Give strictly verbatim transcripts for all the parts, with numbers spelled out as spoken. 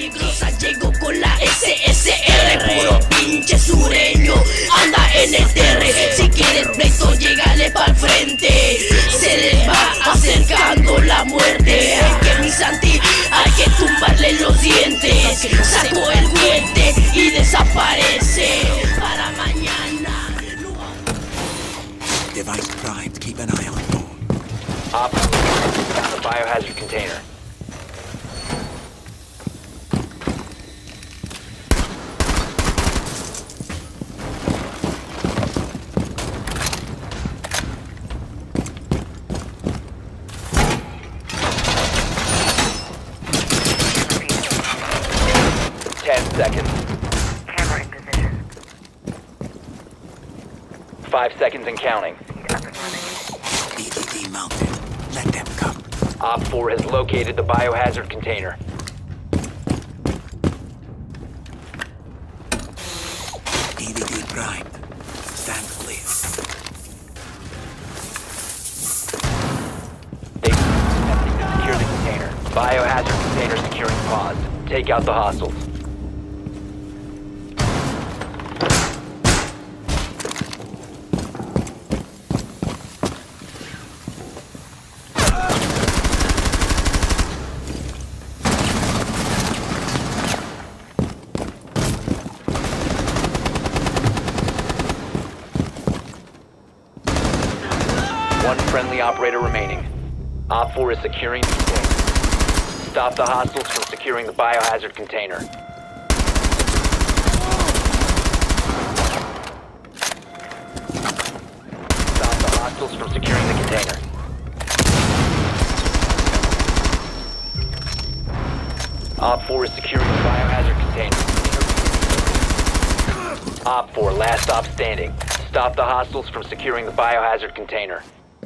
peligrosa, llego con la S S R. Puro pinche sureño, anda en el T R. Si quieres pleito, llégale pa'l frente. Se les va acercando la muerte. Hay que mi santi, hay que tumbarle los dientes. Sacó el guante y desaparece. Para mañana. Device primed, keep an eye on board. Op found the biohazard container. Ten seconds. Camera in position. Five seconds and counting. Up and running. B D D mounted. Let them come. Op four has located the biohazard container. B D D primed. Stand clear. They attempting to secure the container. Biohazard container securing pods. Take out the hostiles. One friendly operator remaining. Op four is securing the container. Stop the hostiles from securing the biohazard container. Stop the hostiles from securing the container. Op four is securing the biohazard container. Op four, last stop standing. Stop the hostiles from securing the biohazard container.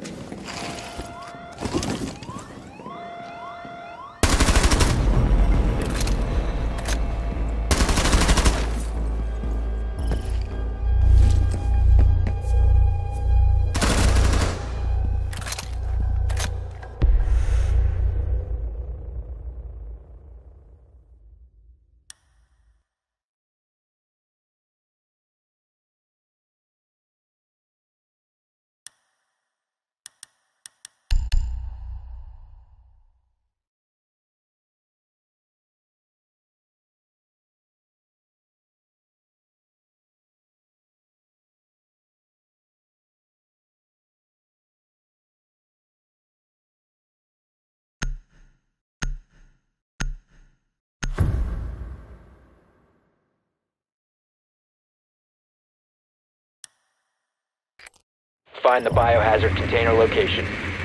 Find the biohazard container location.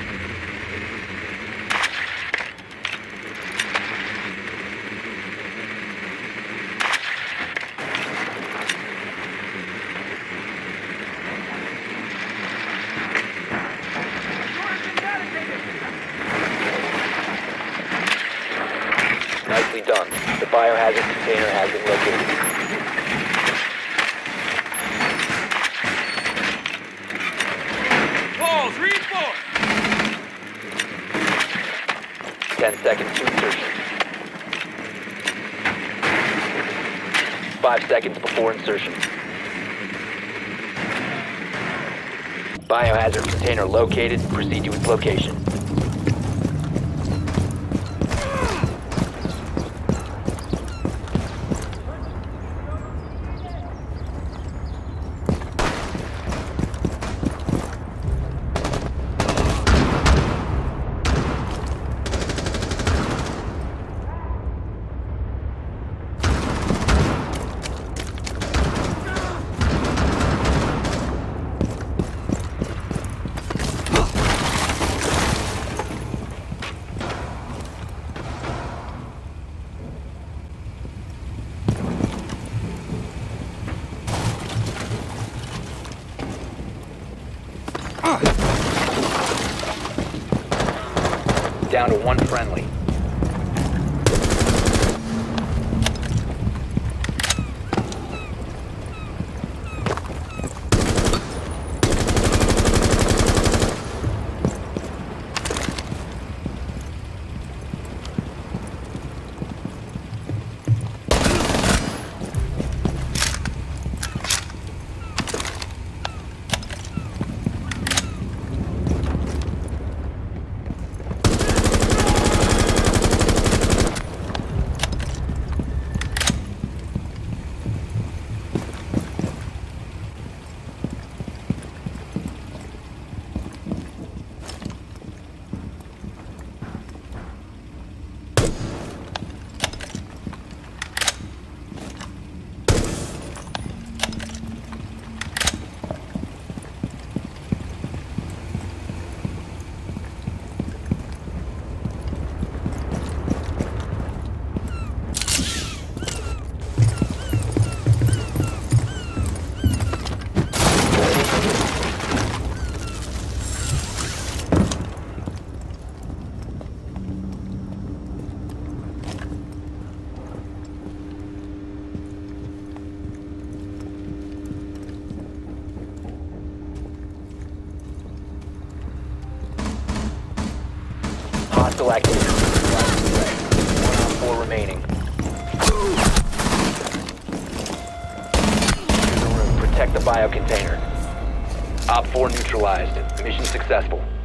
Nicely done. The biohazard container has been located. Ten seconds to insertion. Five seconds before insertion. Biohazard container located. Proceed to its location. Down to one friendly. Hostile activity. One on four remaining. Protect the bio container. Op four neutralized. Mission successful.